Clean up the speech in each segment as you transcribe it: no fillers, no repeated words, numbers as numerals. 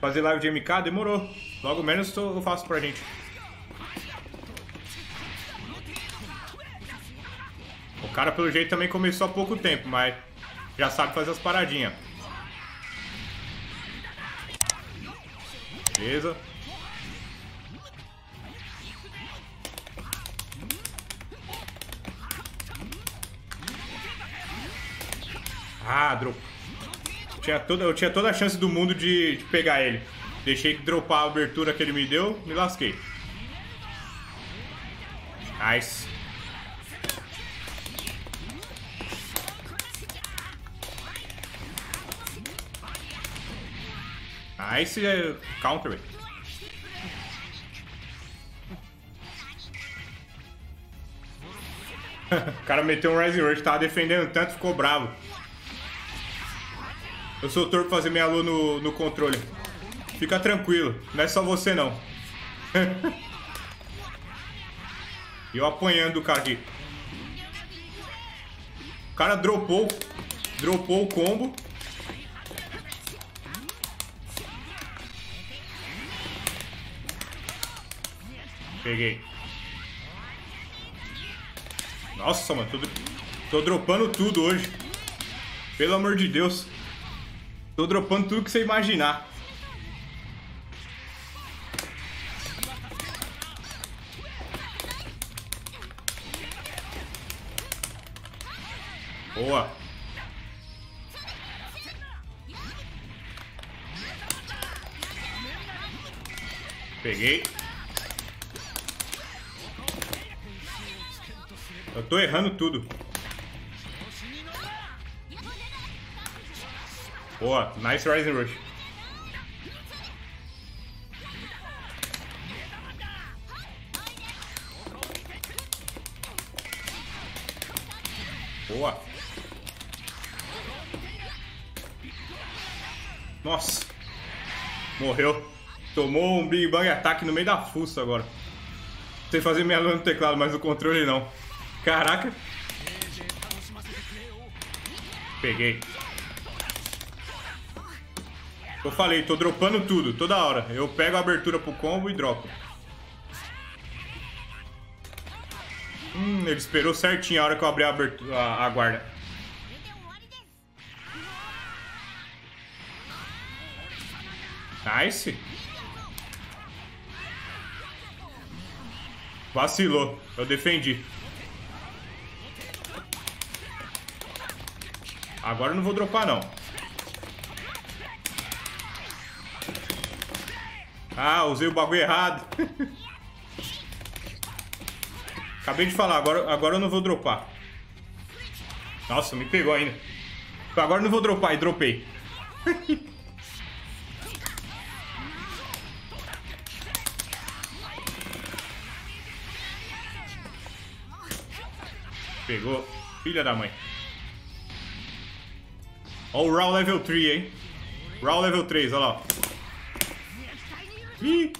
Fazer live de MK? Demorou. Logo menos eu faço pra gente. O cara, pelo jeito, também começou há pouco tempo, mas já sabe fazer as paradinhas. Beleza. Ah, drop. Eu tinha toda a chance do mundo de pegar ele. Deixei que dropar a abertura que ele me deu, me lasquei. Nice. Nice counter, velho. O cara meteu um Rising Rush, tava defendendo tanto, ficou bravo. Eu sou torto pra fazer minha lua no controle. Fica tranquilo, não é só você não. E eu apanhando o cara aqui. O cara dropou o combo. Peguei. Nossa, mano, tô dropando tudo hoje. Pelo amor de Deus. Tô dropando tudo que você imaginar. Boa. Peguei. Eu tô errando tudo. Boa, nice Rising Rush. Boa. Nossa. Morreu. Tomou um Big Bang ataque no meio da fuça agora. Sei fazer minha lua no teclado, mas no controle não. Caraca. Peguei. Eu falei, tô dropando tudo, toda hora. Eu pego a abertura pro combo e dropo. Ele esperou certinho a hora que eu abri a guarda. Nice. Vacilou, eu defendi. Agora eu não vou dropar não. Ah, usei o bagulho errado. Acabei de falar, agora eu não vou dropar. Nossa, me pegou ainda. Agora eu não vou dropar e dropei. Pegou, filha da mãe. Ó o Raw level 3, hein? Raw level 3, olha lá. Ih.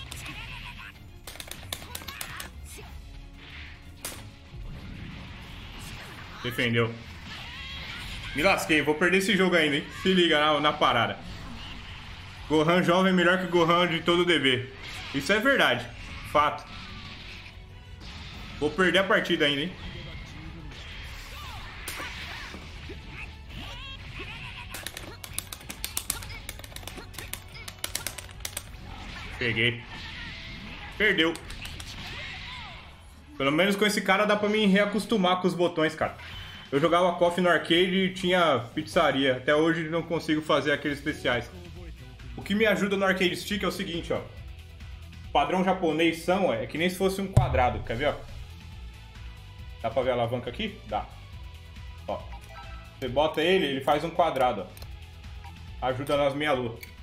Defendeu. Me lasquei, vou perder esse jogo ainda, hein? Se liga na parada. Gohan jovem é melhor que o Gohan de todo o DB. Isso é verdade. Fato. Vou perder a partida ainda, hein? Peguei. Perdeu. Pelo menos com esse cara dá pra me reacostumar com os botões, cara. Eu jogava KOF no arcade e tinha pizzaria. Até hoje não consigo fazer aqueles especiais. O que me ajuda no arcade stick é o seguinte, ó. O padrão japonês são, é que nem se fosse um quadrado. Quer ver, ó? Dá pra ver a alavanca aqui? Dá. Ó. Você bota ele faz um quadrado, ó. Ajuda nas meia-lua.